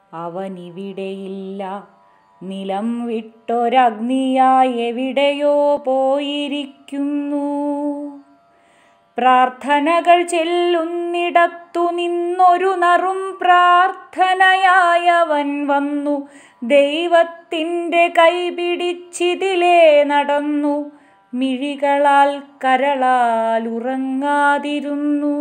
അവനിവിടെയില്ല. നിലം വിട്ടൊരഗ്നിയായി എവിടെയോ പോയിരിക്കുന്നു. പ്രാർത്ഥനകൾ ചെല്ലുന്നിടത്തു നിന്നൊരു നറും പ്രാർത്ഥനയായവൻ വന്നു. ദൈവത്തിൻ്റെ കൈപിടിച്ചിതിലേ നടന്നു. മിഴികളാൽ കരളാൽ ഉറങ്ങാതിരുന്നു.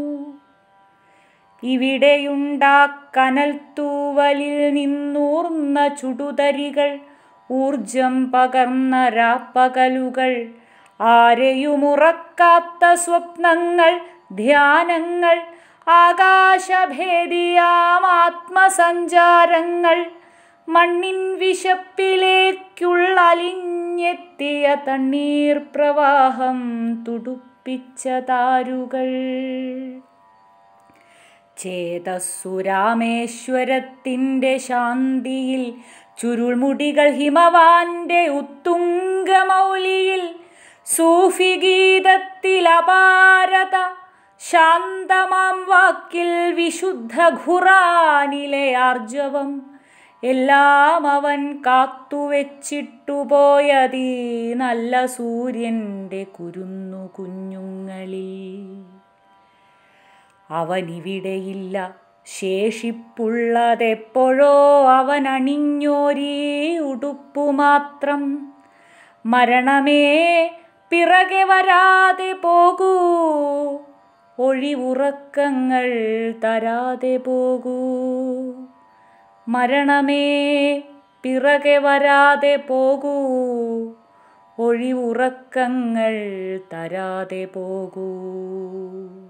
ഇവിടെയുണ്ടാ കനൽ തൂവലിൽ നിന്നൂർന്ന ചുടുതരികൾ, ഊർജം പകർന്ന രാപ്പകലുകൾ, ആരെയുമുറക്കാത്ത സ്വപ്നങ്ങൾ, ധ്യാനങ്ങൾ, ആകാശഭേദിയാം ആത്മസഞ്ചാരങ്ങൾ, മണ്ണിൻ വിശപ്പിലേക്കുള്ളലിഞ്ഞെത്തിയ തണ്ണീർ പ്രവാഹം തുടുപ്പിച്ച താരുകൾ. ചേതസ്സുരാമേശ്വരത്തിൻ്റെ ശാന്തിയിൽ ചുരുൾമുടികൾ ഹിമവാന്റെ ഉത്തുംഗമൗലിയിൽ, സൂഫി ഗീതത്തിൽ അപാരത, ശാന്തമാം വാക്കിൽ വിശുദ്ധ ഖുറാനിലെ ആർജവം, എല്ലാം അവൻ കാത്തുവെച്ചിട്ടുപോയതീ നല്ല സൂര്യൻ്റെ കുരുന്നു കുഞ്ഞുങ്ങളിൽ. അവനിവിടെയില്ല, ശേഷിപ്പുള്ളതെപ്പോഴോ അവനണിഞ്ഞോരീ ഉടുപ്പുമാത്രം. മരണമേ പിറകെ വരാതെ പോകൂ, ഒഴിവുറക്കങ്ങൾ തരാതെ പോകൂ. മരണമേ പിറകെ വരാതെ പോകൂ, ഒഴിവുറക്കങ്ങൾ തരാതെ പോകൂ.